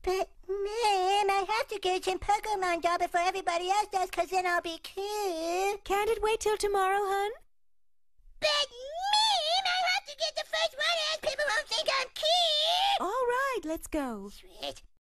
But, man, I have to get some Pokemon doll before everybody else does, 'cause then I'll be cute. Can't it wait till tomorrow, hun? But, man, I have to get the first one, else people won't think I'm cute. All right, let's go. Sweet.